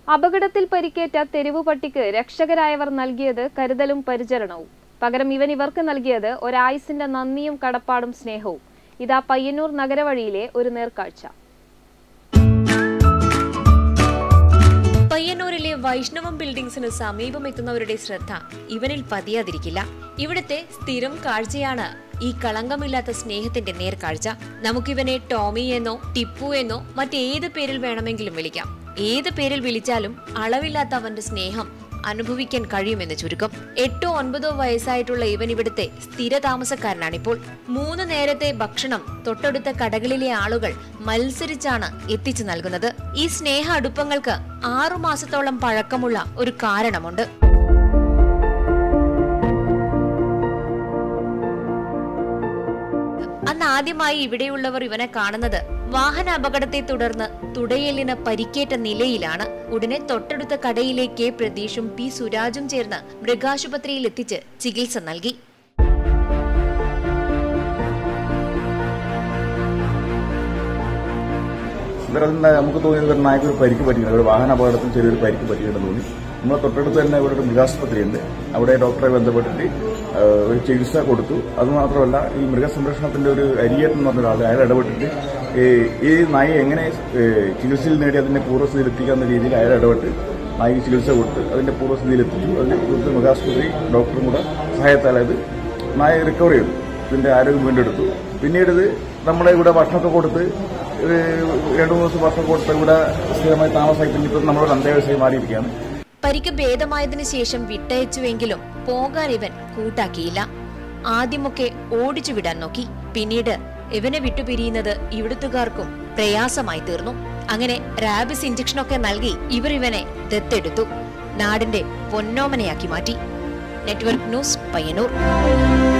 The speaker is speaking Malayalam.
അപകടത്തിൽ പരിക്കേറ്റ തെരുവു പട്ടിക്ക് രക്ഷകരായവർ നൽകിയത് കരുതലും പരിചരണവും. പകരം ഇവർക്ക് നൽകിയത് ഒരായുസിന്റെ നന്ദിയും കടപ്പാടും സ്നേഹവും. ഇതാ പയ്യന്നൂർ നഗരവഴിയിലെ ഒരു നേർക്കാഴ്ച. പയ്യന്നൂരിലെ വൈഷ്ണവം ബിൽഡിംഗ്സിന് സമീപം എത്തുന്നവരുടെ ശ്രദ്ധ ഇവനിൽ പതിയാതിരിക്കില്ല. ഇവിടുത്തെ സ്ഥിരം കാഴ്ചയാണ് ഈ കളങ്കമില്ലാത്ത സ്നേഹത്തിന്റെ നേർക്കാഴ്ച. നമുക്കിവനെ ടോമി എന്നോ ടിപ്പു എന്നോ മറ്റേത് പേരിൽ വേണമെങ്കിലും വിളിക്കാം. ഏത് പേരിൽ വിളിച്ചാലും അളവില്ലാത്ത അവന്റെ സ്നേഹം അനുഭവിക്കാൻ കഴിയുമെന്ന് ചുരുക്കം. 8-9 വയസ്സായിട്ടുള്ള ഇവൻ ഇവിടുത്തെ സ്ഥിര താമസക്കാരനാണിപ്പോൾ. 3 നേരത്തെ ഭക്ഷണം തൊട്ടടുത്ത കടകളിലെ ആളുകൾ മത്സരിച്ചാണ് എത്തിച്ചു നൽകുന്നത്. ഈ സ്നേഹ അടുപ്പങ്ങൾക്ക് 6 മാസത്തോളം പഴക്കമുള്ള ഒരു കാരണമുണ്ട്. അന്ന് ആദ്യമായി ഇവിടെയുള്ളവർ ഇവനെ കാണുന്നത് വാഹന അപകടത്തെ തുടർന്ന് തുടയെല്ലിന് പരിക്കേറ്റ നിലയിലാണ്. ഉടനെ തൊട്ടടുത്ത കടയിലെ കെ പ്രതീഷും പി സുരാജും ചേർന്ന് മൃഗാശുപത്രിയിൽ എത്തിച്ച് ചികിത്സ നൽകി. നമുക്ക് തോന്നിയത് നായ്ക്കൊരു പരിക്ക് പറ്റിയിട്ടുണ്ട്, ഒരു വാഹന അപകടത്തിൽ ചെറിയൊരു പരിക്ക് പറ്റിയിട്ടുണ്ടെന്ന് തോന്നി. നമ്മളെ തൊട്ടടുത്ത് തന്നെ ഇവിടെ ഒരു മൃഗാശുപത്രിയുണ്ട്. അവിടെ ഡോക്ടറെ ബന്ധപ്പെട്ടിട്ട് ഒരു ചികിത്സ കൊടുത്തു. അതുമാത്രമല്ല, ഈ മൃഗസംരക്ഷണത്തിന്റെ ഒരു അരിയേറ്റം എന്ന് പറഞ്ഞ ഒരാൾ അയാൾ ഇടപെട്ടിട്ട് ഈ നായി എങ്ങനെ ചികിത്സയിൽ നേടി അതിന്റെ പൂർവ്വസ്ഥിതിയിൽ എത്തിക്കാവുന്ന രീതിയിൽ അയാൾ ഇടപെട്ട് നായിക്ക് ചികിത്സ കൊടുത്ത് അതിന്റെ പൂർവ്വസ്ഥിതിയിൽ എത്തിച്ചു. അതിന്റെ കൂടുതൽ മൃഗാശുപത്രി ഡോക്ടറും കൂടെ സഹായത്താൽ അത് നായ റിക്കവർ ചെയ്തു, ഇതിന്റെ ആരോഗ്യം വീണ്ടെടുത്തു. പിന്നീട് ഇത് നമ്മളെ ഇവിടെ ഭക്ഷണമൊക്കെ കൊടുത്ത് 2-3 ദിവസം ഭക്ഷണം കൊടുത്ത് ഇവിടെ സ്ഥിരമായി താമസമായി. പിന്നിപ്പോൾ നമ്മളൊരു അന്തേവാസിയായി മാറിയിരിക്കുകയാണ്. പരിക്ക് ഭേദമായതിനു ശേഷം വിട്ടയച്ചുവെങ്കിലും പോകാൻ ഇവൻ കൂട്ടാക്കിയില്ല. ആദ്യമൊക്കെ ഓടിച്ചു വിടാൻ നോക്കി. പിന്നീട് ഇവനെ വിട്ടുപിരിയുന്നത് ഇവിടുത്തുകാർക്കും പ്രയാസമായി തീർന്നു. അങ്ങനെ റാബിസ് ഇഞ്ചക്ഷനൊക്കെ നൽകി ഇവനെ ദത്തെടുത്തു. നാടിന്റെ പൊന്നോമനയാക്കി മാറ്റി. Network news, Payyanur.